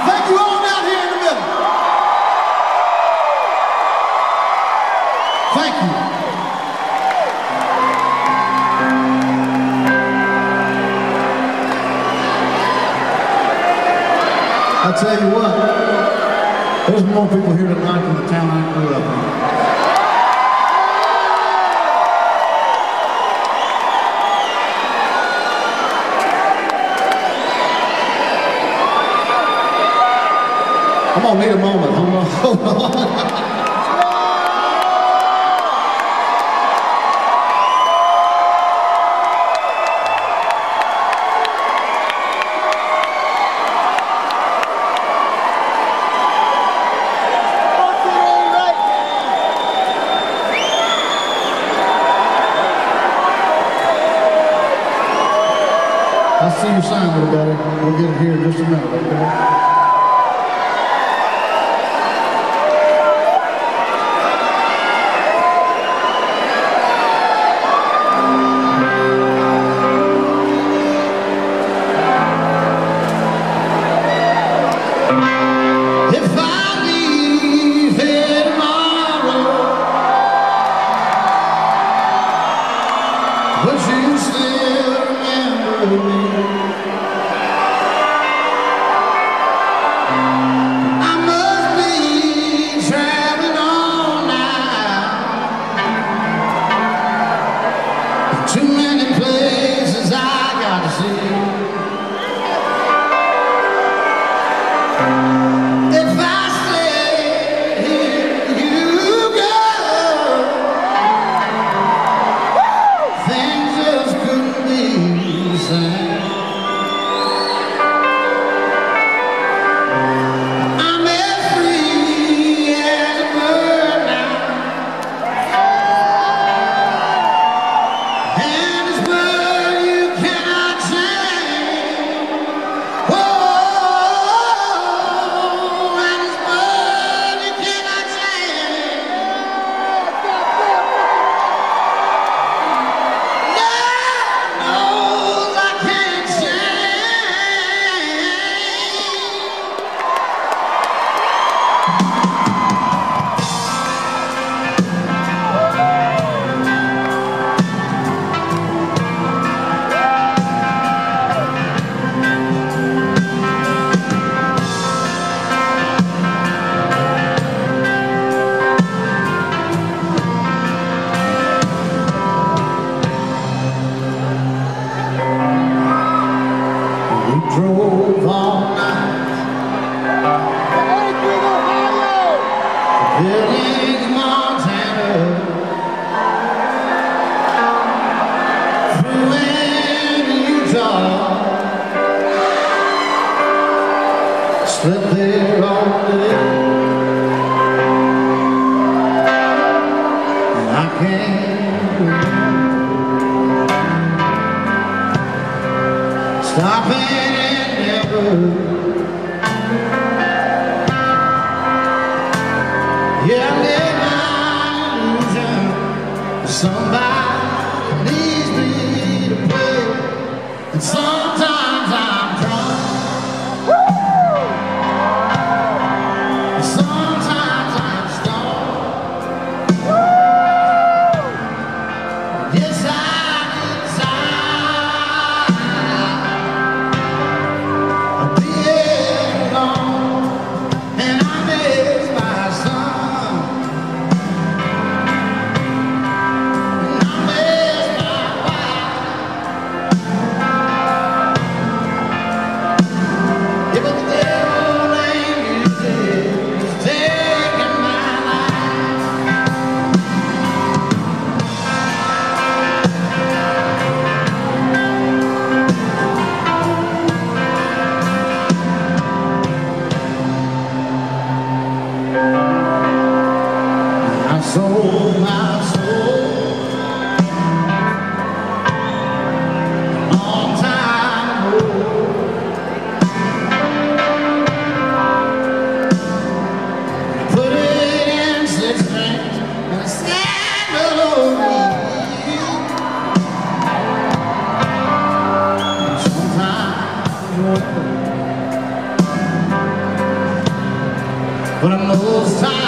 Thank you all down here in the middle. Thank you. I tell you what, there's more people here tonight than the town I grew up in. I'm gonna need a moment. Hold on. I'll see your sign a little better. We'll get it here in just a minute, okay? But you still remember me. I must be traveling on now. Too many places I gotta see. If I stay here, you go. Things just couldn't be the same. I'm as free as a bird now, and this world you cannot change. Oh, and this world you cannot change. Knows I can't We drove all night to Billings, Montana, through into Utah. Slept there all day, and I can't remember stopping. Yeah, live my illusion. Somebody needs me to play, and sometimes I'm drunk, and sometimes I'm stoned. Yes, I decide alone, and I miss my son, and I miss my wife. Yeah, but the devil ain't easy, he's taking my I sold my soul a long time ago. Put it in 6 strings and I said hello to you. Sometimes But most times